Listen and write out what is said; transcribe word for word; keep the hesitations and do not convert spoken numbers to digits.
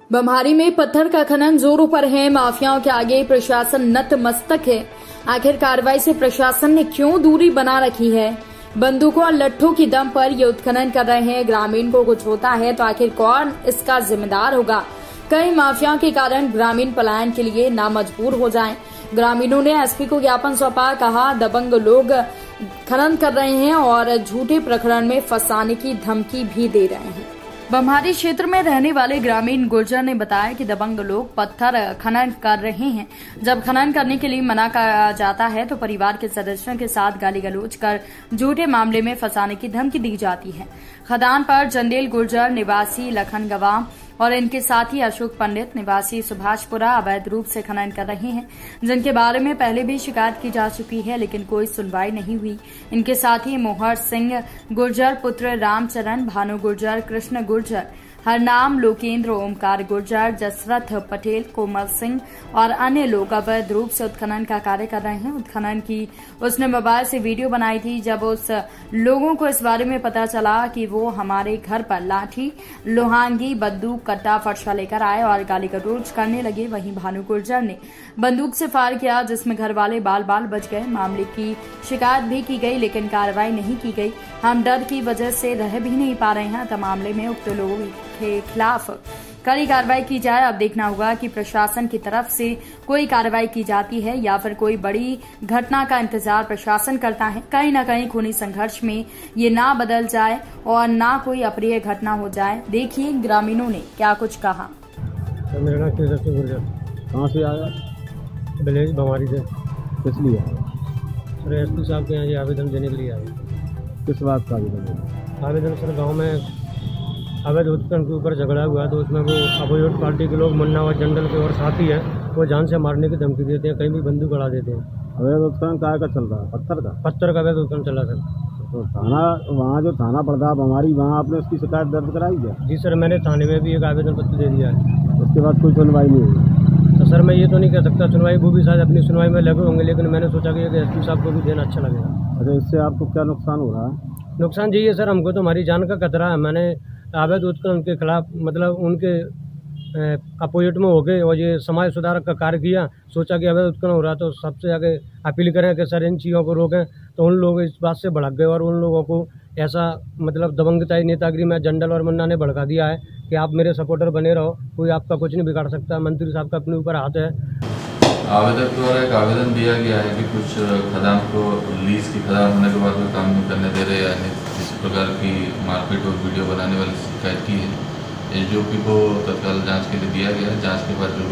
बमहारी में पत्थर का खनन जोरों पर है। माफियाओं के आगे प्रशासन नतमस्तक है। आखिर कार्रवाई से प्रशासन ने क्यों दूरी बना रखी है? बंदूकों और लट्ठों की दम पर ये उत्खनन कर रहे हैं। ग्रामीण को कुछ होता है तो आखिर कौन इसका जिम्मेदार होगा? कई माफियाओं के कारण ग्रामीण पलायन के लिए ना मजबूर हो जाएं। ग्रामीणों ने एसपी को ज्ञापन सौंपा। कहा दबंग लोग खनन कर रहे हैं और झूठे प्रकरण में फंसाने की धमकी भी दे रहे हैं। बमहारी क्षेत्र में रहने वाले ग्रामीण गुर्जर ने बताया कि दबंग लोग पत्थर खनन कर रहे हैं। जब खनन करने के लिए मना किया जाता है तो परिवार के सदस्यों के साथ गाली गलौज कर झूठे मामले में फंसाने की धमकी दी जाती है। खदान पर चंदेल गुर्जर निवासी लखन गवाह और इनके साथी अशोक पंडित निवासी सुभाषपुरा अवैध रूप से खनन कर रहे हैं, जिनके बारे में पहले भी शिकायत की जा चुकी है, लेकिन कोई सुनवाई नहीं हुई। इनके साथी मोहर सिंह गुर्जर, पुत्र रामचरण, भानु गुर्जर, कृष्ण गुर्जर, हरनाम, लोकेंद्र, ओमकार गुर्जर, जसरथ पटेल, कोमल सिंह और अन्य लोग अवैध रूप से उत्खनन का कार्य कर रहे हैं। उत्खनन की उसने मोबाइल से वीडियो बनाई थी। जब उस लोगों को इस बारे में पता चला कि वो हमारे घर पर लाठी, लोहांगी, बंदूक, कट्टा, फरसा लेकर आए और गाली गलौज करने लगे। वहीं भानु गुर्जर ने बंदूक से फायर किया, जिसमें घर वाले बाल बाल बच गए। मामले की शिकायत भी की गई, लेकिन कार्रवाई नहीं की गई। हम डर की वजह से रह भी नहीं पा रहे हैं। तो मामले में उक्त लोगों के खिलाफ कड़ी कार्रवाई की जाए। अब देखना होगा कि प्रशासन की तरफ से कोई कार्रवाई की जाती है या फिर कोई बड़ी घटना का इंतजार प्रशासन करता है। कहीं न कहीं खूनी संघर्ष में ये ना बदल जाए और ना कोई अप्रिय घटना हो जाए। देखिए ग्रामीणों ने क्या कुछ कहा। तो मेरा नाम केशव सिंह गुर्जर। कहाँ से आया? विलेज बमहारी से। किस लिए? सर एसपी साहब के यहाँ ये आवेदन देने के लिए आए। किस बात का आवेदन? आवेदन सर गाँव में अवैध उत्खनन के ऊपर झगड़ा हुआ तो उसमें वो अपोजिट पार्टी के लोग मुन्ना और जंडल के और साथी हैं, वो जान से मारने की धमकी देते हैं, कहीं भी बंदूक गड़ा देते हैं। अवैध उत्खनन काय का चल रहा है? पत्थर का पत्थर का अवैध उत्खनन चला सर। तो थाना वहाँ जो थाना पड़ता है बमहारी, वहाँ आपने उसकी शिकायत दर्ज कराई है? जी सर, मैंने थाने में भी एक आवेदन पत्र दे दिया है। उसके बाद कोई सुनवाई नहीं हुई? तो सर मैं ये तो नहीं कह सकता, सुनवाई वो भी शायद अपनी सुनवाई में लगे होंगे, लेकिन मैंने सोचा कि एस पी साहब को भी देना अच्छा लगेगा। अच्छा, इससे आपको क्या नुकसान हो रहा है? नुकसान जी है सर, हमको तो हमारी जान का खतरा है। मैंने अवैध उत्खनन के खिलाफ मतलब उनके अपोजिट में हो गए और ये समाज सुधारक का कार्य किया। सोचा कि अवैध उत्खनन हो रहा तो सबसे आगे अपील करें कि सर इन चीज़ों को रोकें। तो उन लोग इस बात से भड़क गए और उन लोगों को ऐसा मतलब दबंगताई नेतागिरी में जंडल और मुन्ना ने भड़का दिया है कि आप मेरे सपोर्टर बने रहो, कोई आपका कुछ नहीं बिगाड़ सकता। मंत्री साहब का अपने ऊपर हाथ है। आवेदक द्वारा एक आवेदन दिया गया है कि कुछ खदान को लीज की खदान होने के बाद में काम नहीं करने दे रहे, यानी किसी प्रकार की मारपीट और वीडियो बनाने वाली शिकायत की है। एसडीओपी को तत्काल जांच के लिए दिया गया है। जांच के बाद जो